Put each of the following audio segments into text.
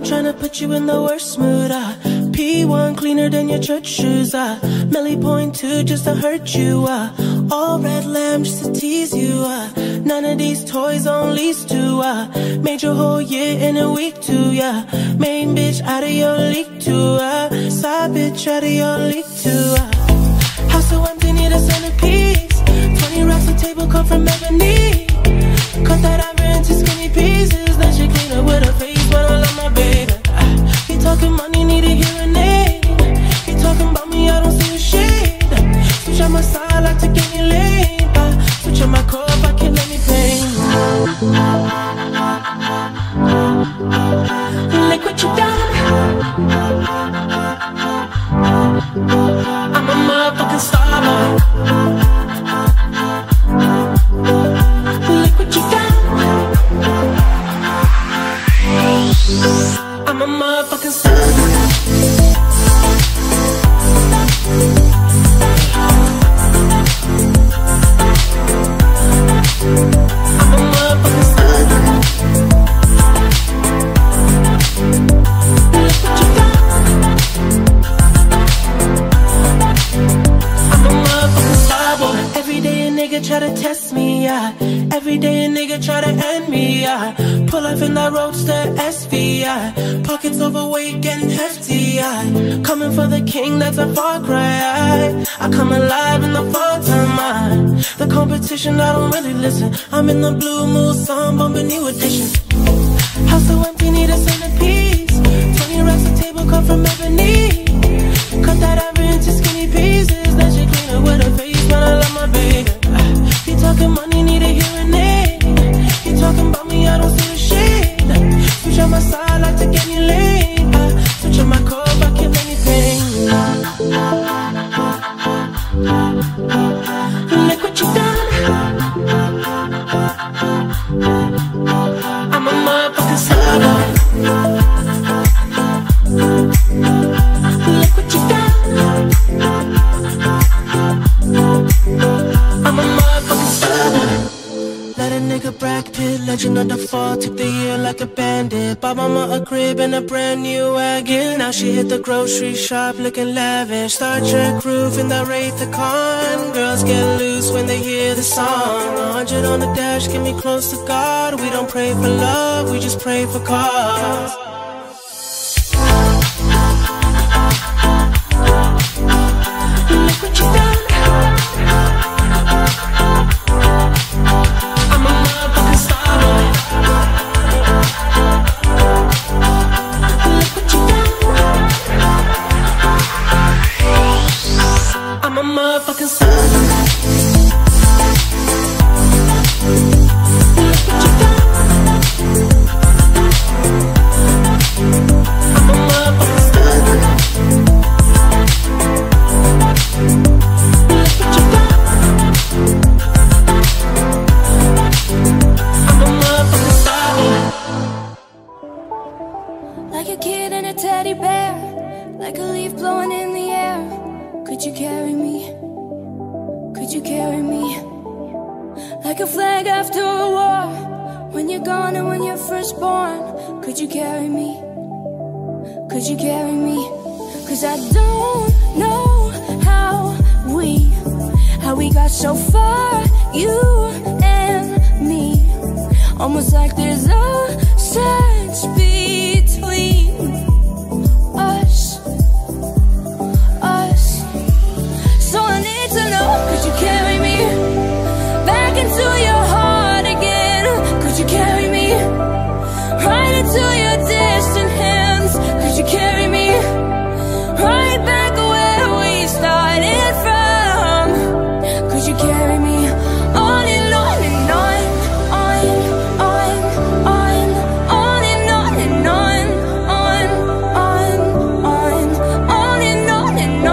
Tryna put you in the worst mood, P1 cleaner than your church shoes, Melly point 2 just to hurt you, all red lamb just to tease you, none of these toys on lease to, made your whole year in a week too, yeah. Main bitch out of your league too, side bitch out of your league too, house so empty, need a centerpiece. 20 racks a table cut from ebony. Cut that ivory into skinny pieces. Then she clean up with her face, but I love my baby. You talking money, need a hearing aid. You talking about me, I don't see a shade. Switch on my side, I take any lane. Switch on my core, if I kill any pain. Look what you done. I'm a motherfucking star boy. Look what you done. I'm a motherfucking star. I'm a motherfucking star. Look what you done. I'm a motherfucking star boy. Every day a nigga try to test me, yeah. Every day a nigga try to end me, yeah. Pull up in that roadster SVI. Pockets overweight, getting hefty, yeah. Coming for the king, that's a far cry. I come alive in the fall time, the competition, I don't really listen. I'm in the blue mood, song bumping new edition. House so empty, need a centerpiece. 20 racks a table cut from ebony. Cut that ivory into skinny pieces. Then she clean up with her face, but I love my baby. You talking money, need a hearing aid. You talking about me, I don't see a shade. Switch on my side, I take any lane. Switch on my core, if I kill anything. Look what you done. I'm a motherfucking star boy. Look what you done. I'm a motherfucking star boy. Let a nigga Brad Pitt, legend of the fall, took the year like a bandit. Bought mama a crib and a brand new wagon. Now she hit the grocery shop looking lavish. Star Trek roof in the Wraith the Con. Girls get loose when they hear the song. 100 on the dash, get me close to God. We don't pray for love, we just pray for cause. Look what you done. I'm a motherfucking star boy. Look what you done. I'm a motherfucking star boy. Look what you done. I'm a motherfucking star boy. Look what you done. I'm a motherfucking star boy. Like a kid and a teddy bear, like a leaf blowing in the air. Could you carry me? Could you carry me? Like a flag after a war, when you're gone and when you're first born. Could you carry me? Could you carry me? Cause I don't know how we got so far, you and me. Almost like there's a sense between us. So I need to know, could you carry me back into your heart again? Could you carry me right into your distant hands? Could you carry me right back where we started from? Could you carry me on and on and on, on and on and on, on and on and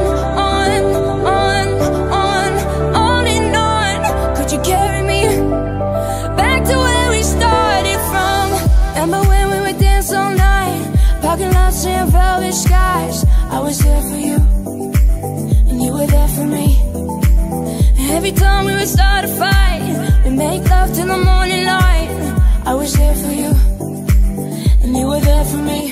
on. Could you carry me back to where we started from? Remember when we would dance all night, parking lots and velvet skies? I was there for you, and you were there for me. And every time we would start a fight, we make love till the morning light. I was there for you, and you were there for me.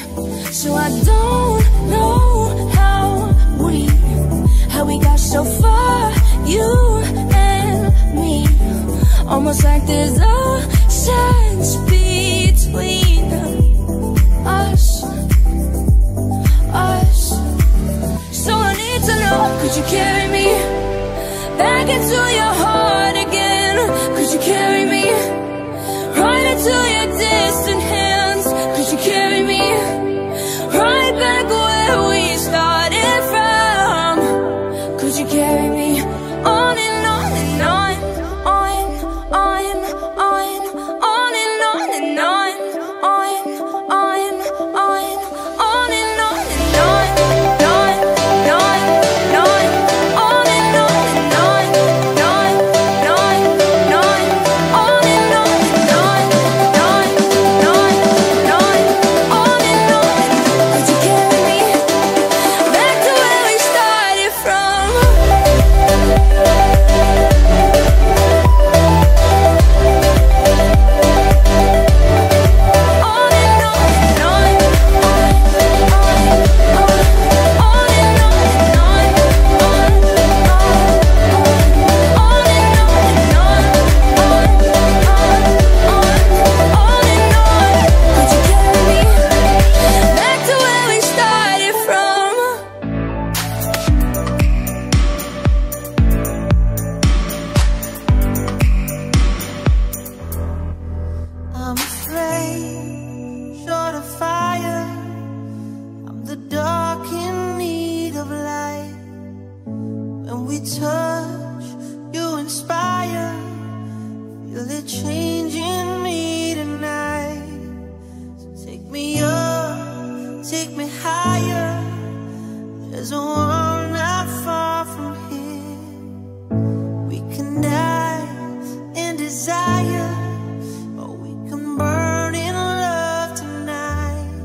almost like there's a sense between us. So I need to know, could you carry me back into your heart again? Could you carry me right into your distant hands? Could you carry me right back where we started from? Could you carry me on and on and on, on and on and on and on, on and on and on and on. I'm a flame, short of fire. I'm the dark in need of light. When we touch, you inspire. Feel it changing me tonight. So take me up, take me higher. There's a world not far from here. We can dive in desire. Burn in love tonight.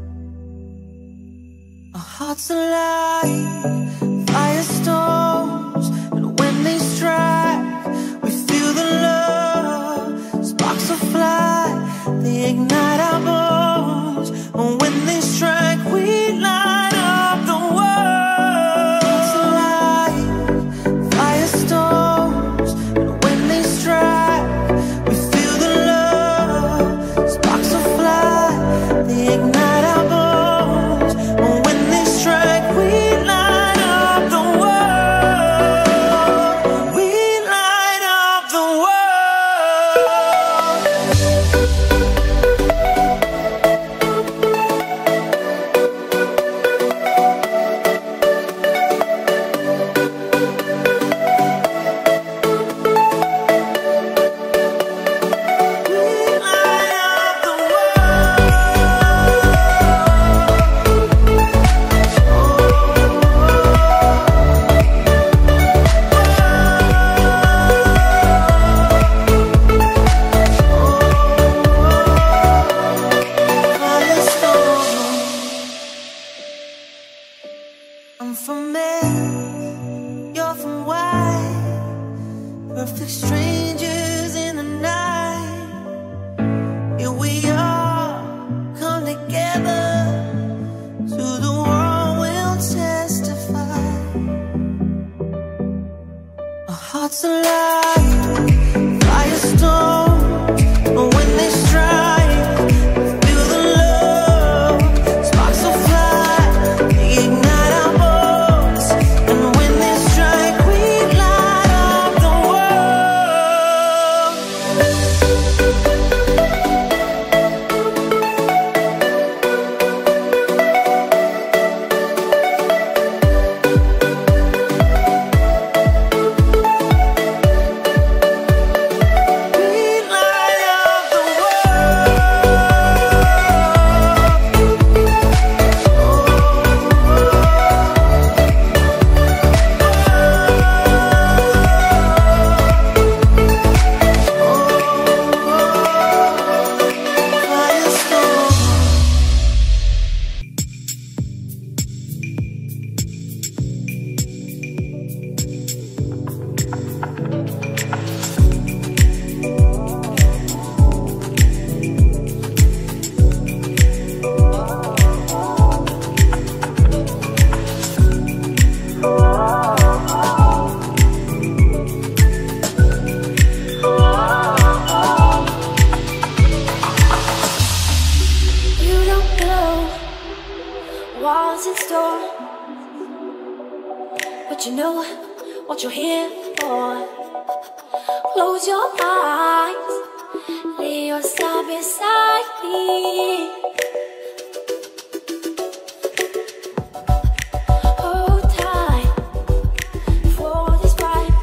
Our hearts alive, firestorms, and when they strike, we feel the love. Sparks will fly, they ignite our bones. And when they strike, we light up the world. Hearts alive, firestorms, and when they strike, we feel the love. Sparks will fly, they ignite our bones. And when they strike, we light up the world. what's in store, but you know what you're here for. Close your eyes, lay yourself beside me. Hold tight for this ride.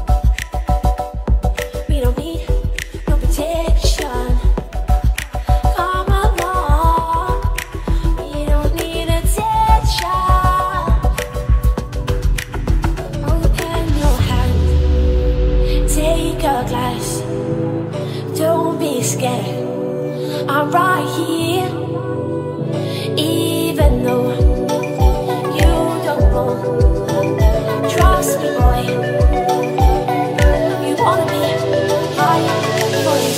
We don't need no protection. Come along, we don't need attention. Open your hand, take a glass. Don't be scared, I'm right here. Even though you don't know, trust me, boy. You wanna be my voice.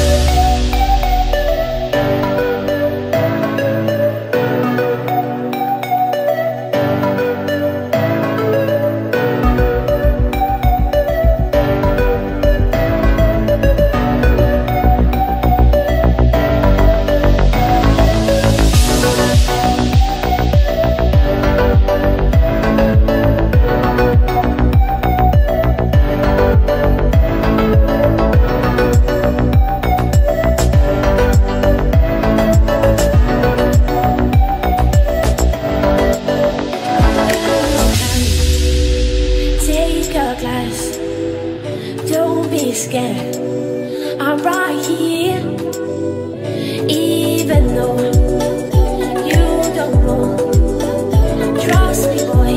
Take a glass, don't be scared, I'm right here. Even though you don't know, trust me, boy.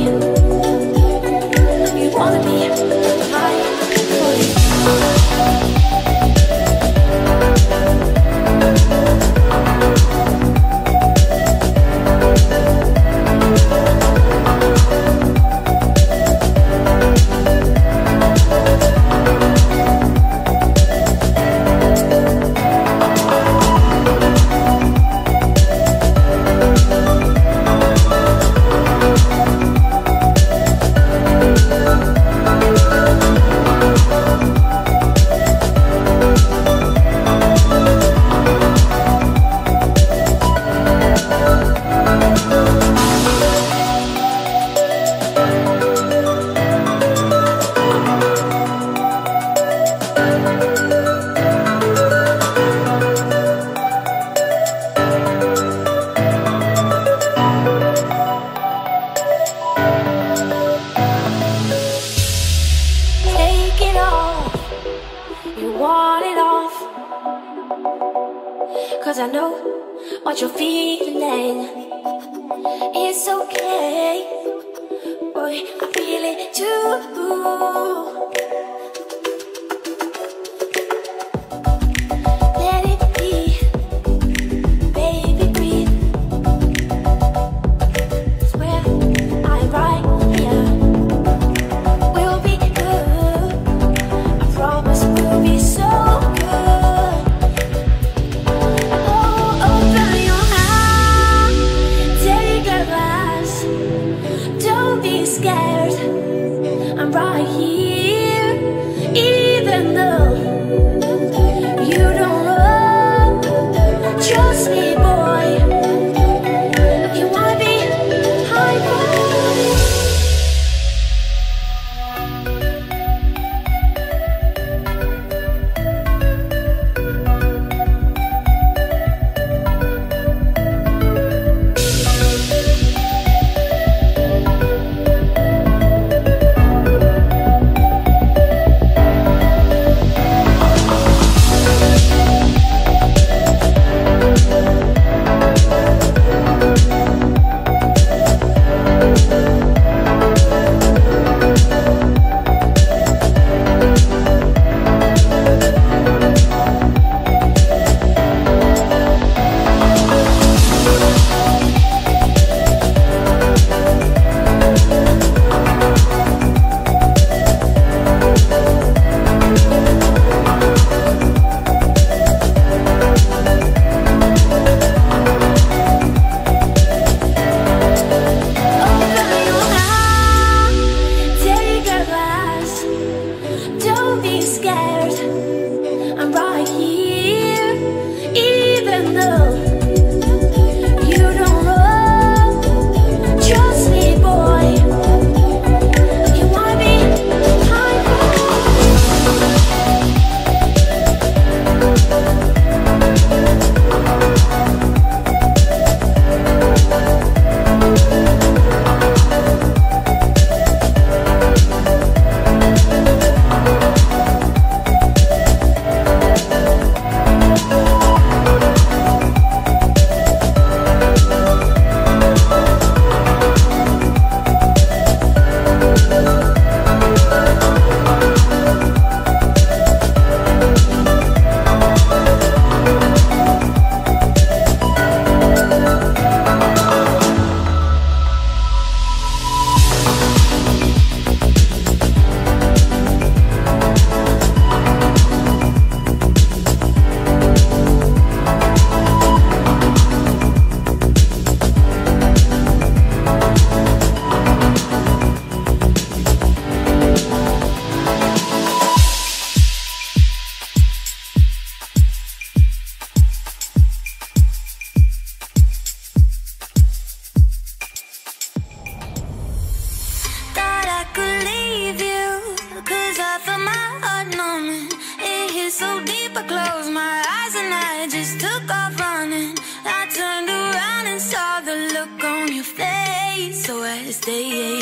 You wanna be my voice. Want it off, 'cause I know what you're feeling. It's okay, boy, I feel it too. Let it be, baby, breathe. Swear I'm right here. We'll be good, I promise we'll be so good. Oh, open your heart, take a glass. Don't be scared, I'm right here. sleep, I closed my eyes and I just took off running. I turned around and saw the look on your face. So I stayed.